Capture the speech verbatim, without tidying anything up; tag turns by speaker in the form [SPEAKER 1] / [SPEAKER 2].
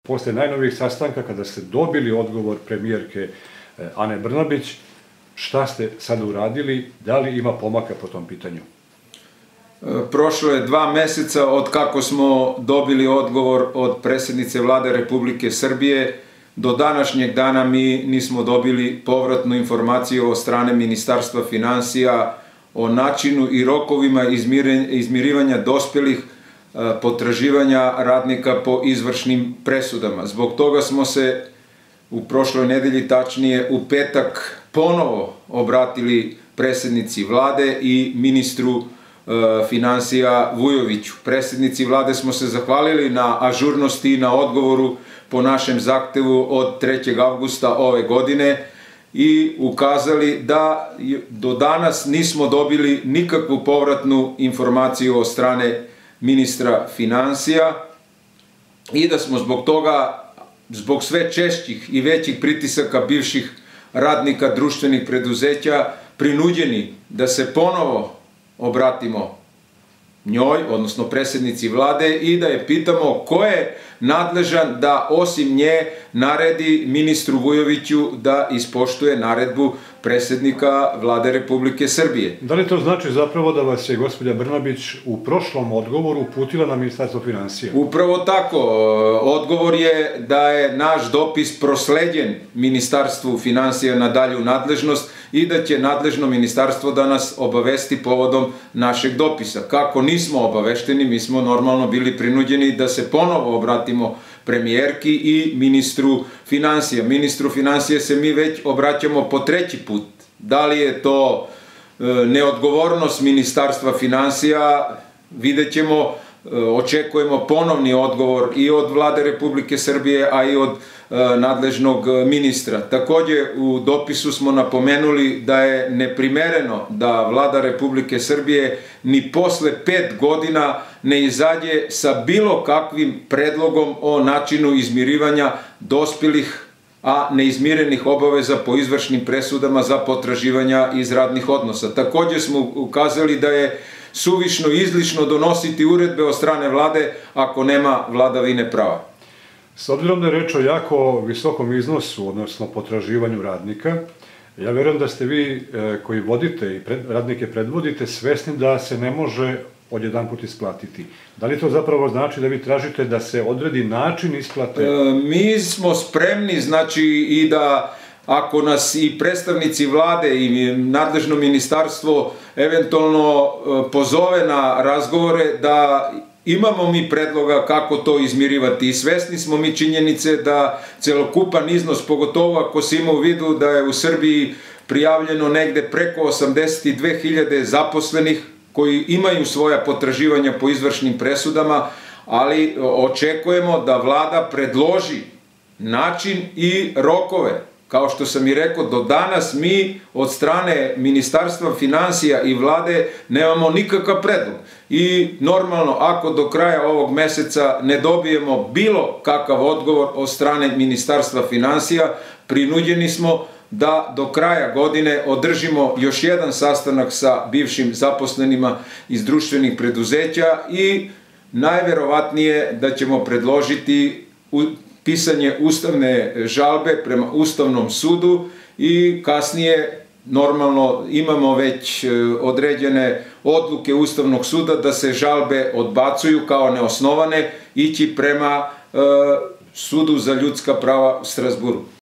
[SPEAKER 1] Posle najnovijih sastanka, kada ste dobili odgovor premijerke Ane Brnabić, šta ste sada uradili? Da li ima pomaka po tom pitanju?
[SPEAKER 2] Prošlo je dva meseca od kako smo dobili odgovor od predsjednice Vlade Republike Srbije. Do današnjeg dana mi nismo dobili povratnu informaciju od strane Ministarstva finansija o načinu i rokovima izmirivanja dospjelih potraživanja radnika po izvršnim presudama. Zbog toga smo se u prošloj nedelji, tačnije u petak, ponovo obratili predsjednici Vlade i ministru finansija Vujoviću. Predsjednici Vlade smo se zahvalili na ažurnosti i na odgovoru po našem zahtevu od trećeg avgusta ove godine i ukazali da do danas nismo dobili nikakvu povratnu informaciju od strane ministra finansija i da smo zbog toga, zbog sve češćih i većih pritisaka bivših radnika društvenih preduzeća, prinuđeni da se ponovo obratimo njoj, odnosno predsjednici Vlade, i da je pitamo ko je nadležan da osim nje naredi ministru Vujoviću da ispoštuje naredbu predsjednika Vlade Republike Srbije.
[SPEAKER 1] Da li to znači zapravo da vas je gospođa Brnabić u prošlom odgovoru uputila na Ministarstvo finansija?
[SPEAKER 2] Upravo tako. Odgovor je da je naš dopis prosleđen Ministarstvu finansija na dalju nadležnost i da će nadležno ministarstvo da nas obavesti povodom našeg dopisa. Kako nismo obavešteni, mi smo normalno bili prinuđeni da se ponovo obratimo premijerki i ministru finansija. Ministru finansija se mi već obraćamo po treći put. Da li je to neodgovornost Ministarstva finansija, vidjet ćemo. Očekujemo ponovni odgovor i od Vlade Republike Srbije, a i od nadležnog ministra. Također u dopisu smo napomenuli da je neprimereno da Vlada Republike Srbije ni posle pet godina ne izađe sa bilo kakvim predlogom o načinu izmirivanja dospjelih a neizmirenih obaveza po izvršnim presudama za potraživanja iz radnih odnosa. Također smo ukazali da je suvišno i izlišno donositi uredbe od strane Vlade ako nema vladavine prava.
[SPEAKER 1] S obzirom da je reč o jako visokom iznosu, odnosno potraživanju radnika, ja verujem da ste vi koji vodite i radnike predvodite svesni da se ne može odjedanput isplatiti. Da li to zapravo znači da vi tražite da se odredi način isplate?
[SPEAKER 2] Mi smo spremni, znači, i da ako nas i predstavnici Vlade i nadležno ministarstvo eventualno pozove na razgovore, da imamo mi predloga kako to izmirivati. I svesni smo mi činjenice da celokupan iznos, pogotovo ako se ima u vidu da je u Srbiji prijavljeno negde preko osamdeset dve hiljade zaposlenih koji imaju svoja potraživanja po izvršnim presudama, ali očekujemo da Vlada predloži način i rokove. Kao što sam i rekao, do danas mi od strane Ministarstva finansija i Vlade nemamo nikakav predlog. I normalno, ako do kraja ovog meseca ne dobijemo bilo kakav odgovor od strane Ministarstva finansija, prinuđeni smo da do kraja godine održimo još jedan sastanak sa bivšim zaposlenima iz društvenih preduzeća i najverovatnije da ćemo predložiti pisanje ustavne žalbe prema Ustavnom sudu i kasnije normalno imamo već određene odluke Ustavnog suda da se žalbe odbacuju kao neosnovane, ići prema Sudu za ljudska prava u Strazburu.